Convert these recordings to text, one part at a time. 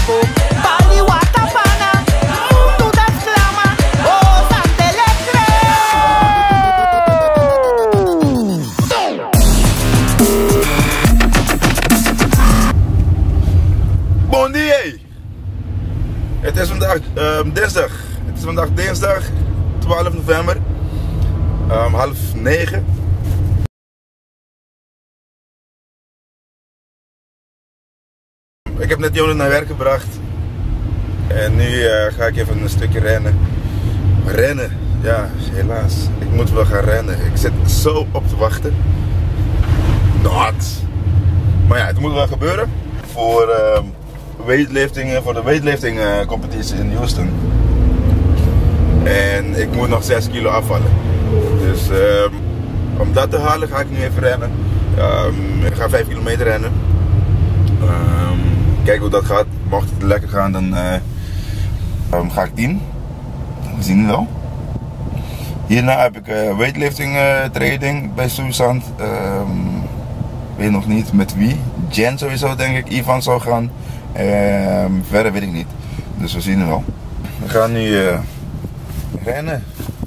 pago. Bali Watapana, mundo das clama, oh Santelecre. Bon dia! Het is vandaag dinsdag. Het is vandaag dinsdag 12 november, 8:30. Ik heb net Jonas naar werk gebracht en nu ga ik even een stukje rennen. Rennen, ja, helaas. Ik moet wel gaan rennen. Ik zit zo op te wachten. Not. Maar ja, het moet wel gebeuren voor weightlifting, voor de weightlifting competitie in Houston. En ik moet nog 6 kilo afvallen. Dus om dat te halen ga ik nu even rennen. Ik ga 5 kilometer rennen. Kijken hoe dat gaat. Mocht het lekker gaan, dan ga ik 10. We zien het wel. Hierna heb ik weightlifting training bij Susan. Weet nog niet met wie. Jen sowieso, denk ik. Ivan zou gaan. Verder weet ik niet. Dus we zien het wel. We gaan nu rennen.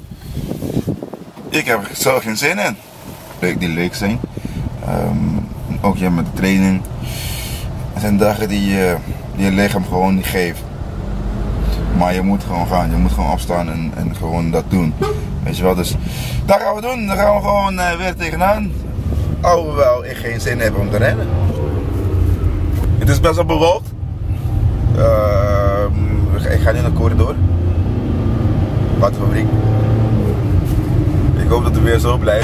Ik heb er zo geen zin in. Die leuk zijn. Ook ja, met de training. Het zijn dagen die je lichaam gewoon niet geeft. Maar je moet gewoon gaan. Je moet gewoon opstaan en gewoon dat doen. Weet je wel, dus dat gaan we doen. Dan gaan we gewoon weer tegenaan. Alhoewel ik geen zin heb om te rennen. Het is best wel bewolkt. Ik ga nu naar de corridor. Waterfabriek. Ik hoop dat het weer zo blijft.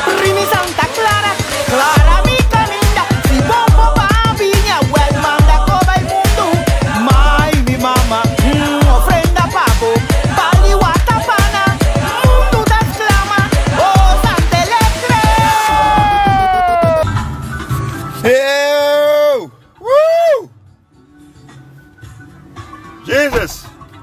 Jezus!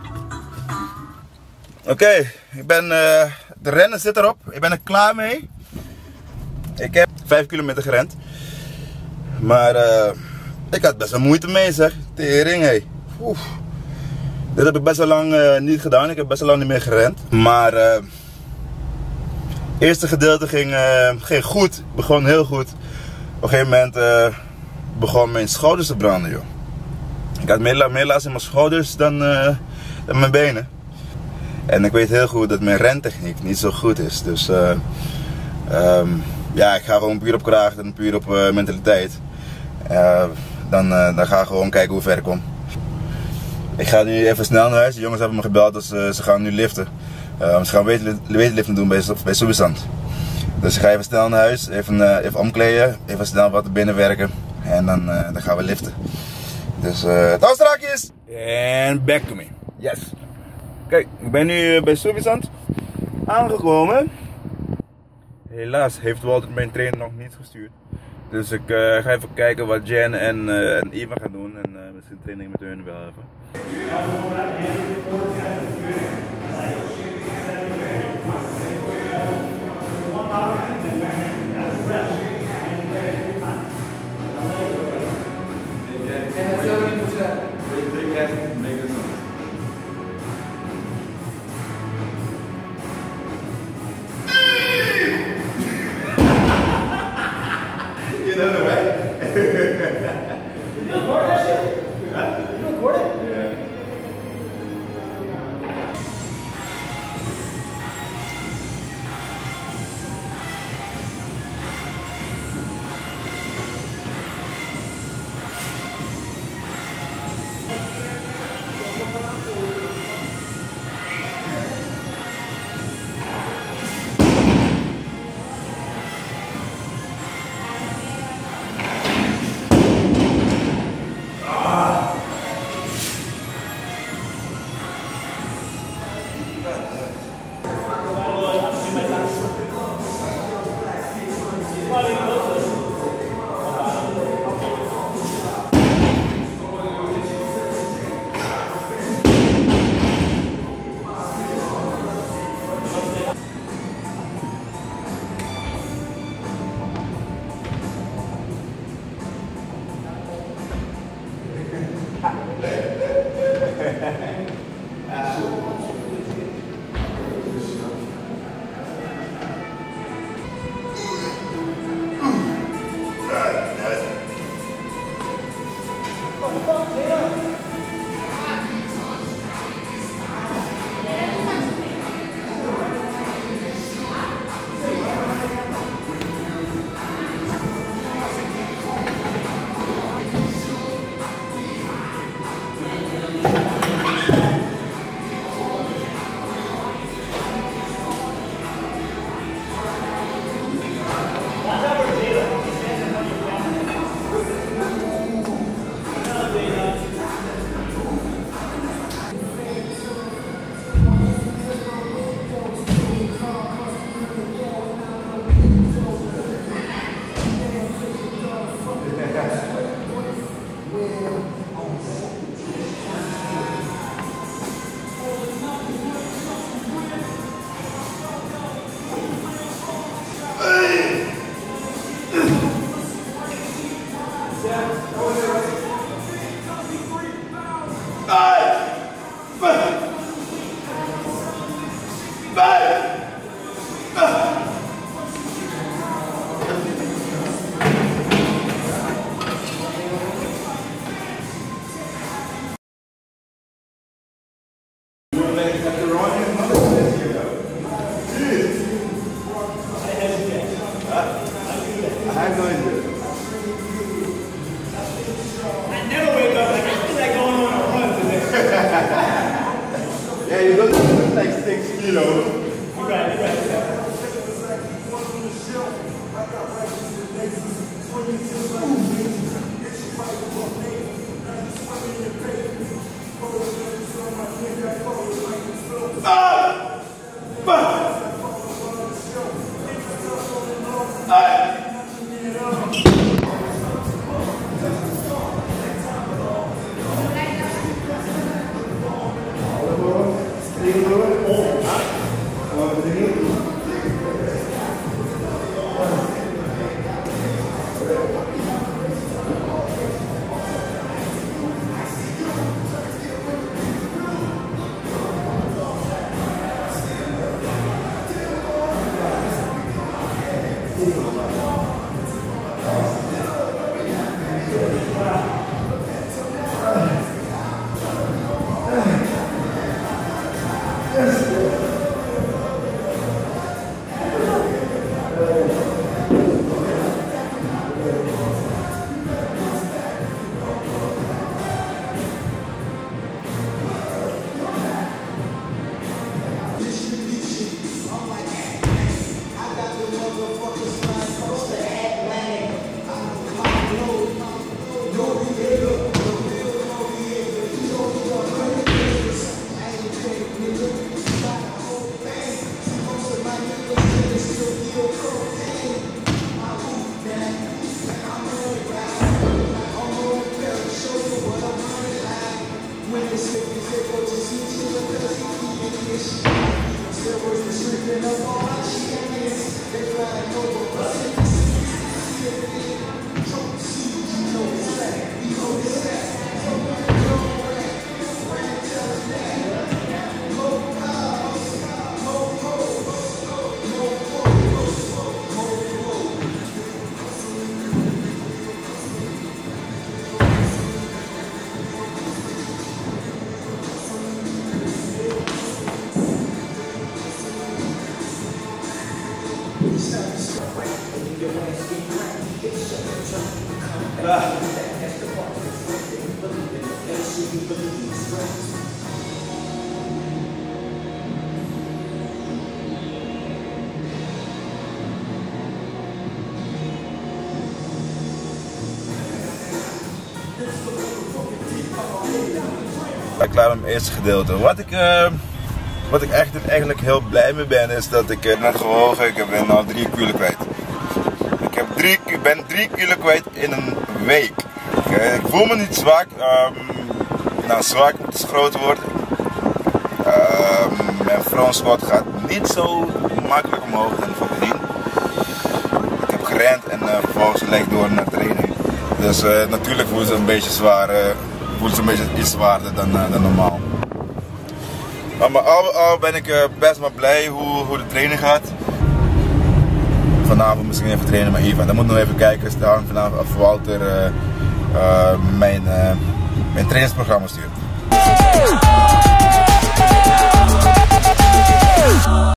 Oké, de rennen zit erop. Ik ben er klaar mee. Ik heb 5 kilometer gerend. Maar ik had best wel moeite mee, zeg. Tering, hé. Dit heb ik best wel lang niet gedaan. Ik heb best wel lang niet meer gerend. Maar het eerste gedeelte ging goed. Begon heel goed. Op een gegeven moment begon mijn schouders te branden, joh. Ik had meer last in mijn schouders dan mijn benen. En ik weet heel goed dat mijn rentechniek niet zo goed is. Dus ja, ik ga gewoon puur op kracht en puur op mentaliteit. Dan ga ik gewoon kijken hoe ver ik kom. Ik ga nu even snel naar huis. De jongens hebben me gebeld, dus ze gaan nu liften. Ze gaan weightlifting doen bij Susan. Dus ik ga even snel naar huis, even omkleden, even snel wat binnenwerken. En dan gaan we liften. Dus tot strakjes! En back to me. Yes. Kijk, ik ben nu bij Susan aangekomen. Helaas heeft Walter mijn trainer nog niet gestuurd. Dus ik ga even kijken wat Jen en Ivan gaan doen. En misschien training met hun wel even. You know that, right? You record that shit? Huh? You record it? Yeah. Klaar met het eerste gedeelte. Wat ik eigenlijk heel blij mee ben, is dat ik net gewogen, ik ben al 3 kilo kwijt. Ik ben 3 kilo kwijt in een week. Ik voel me niet zwak. Zwak moet dus groot worden. Mijn front squat gaat niet zo makkelijk omhoog dan voordien. Ik heb gerend en vervolgens gelijk door naar training. Dus natuurlijk voelt het een beetje zwaar. Voelt een beetje iets zwaarder dan normaal. Maar al ben ik best wel blij hoe de training gaat. Vanavond misschien even trainen met Ivan. Dan moet nog even kijken vanavond of Walter mijn trainingsprogramma stuurt.